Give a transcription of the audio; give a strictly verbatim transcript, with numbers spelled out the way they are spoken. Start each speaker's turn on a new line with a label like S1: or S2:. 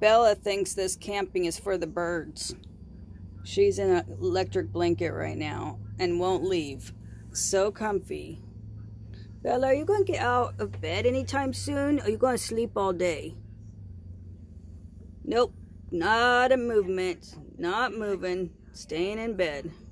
S1: Bella thinks this camping is for the birds. She's in an electric blanket right now and won't leave. So comfy. Bella, are you going to get out of bed anytime soon? Or are you going to sleep all day? Nope. Not a movement. Not moving. Staying in bed.